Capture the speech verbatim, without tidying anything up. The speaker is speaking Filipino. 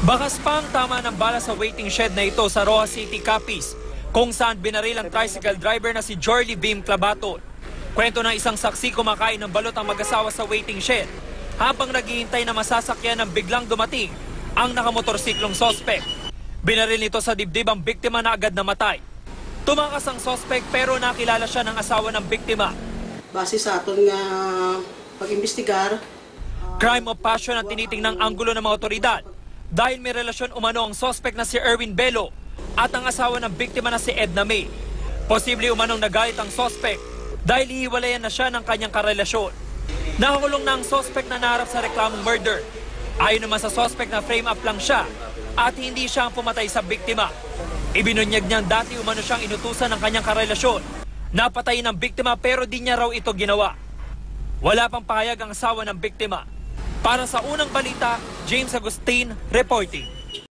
Bakas pa ang tama ng bala sa waiting shed na ito sa Roxas City, Capiz, kung saan binaril ang tricycle driver na si Jorly Bim Clabaton. Kwento ng isang saksi, kumakain ng balot ang mag-asawa sa waiting shed habang naghihintay na masasakyan ng biglang dumating ang nakamotorsiklong suspek. Binaril nito sa dibdib ang biktima na agad namatay. Tumakas ang suspek pero nakilala siya ng asawa ng biktima. Base sa aton nga pag-imbestigar, Crime of passion ang tinitingnang anggulo ng mga otoridad dahil may relasyon umano ang suspek na si Erwin Bello at ang asawa ng biktima na si Edna May. Posible umanong nagalit ang suspek dahil hihiwalayan na siya ng kanyang karelasyon. Nakakulong na ang suspek na naharap sa reklamong murder. Ayon naman sa suspek na frame up lang siya at hindi siya ang pumatay sa biktima. Ibinunyag niyang dati umano siyang inutusan ng kanyang karelasyon. Napatayin ang biktima pero di niya raw ito ginawa. Wala pang pahayag ang asawa ng biktima. Para sa unang balita, James Agustin reporting.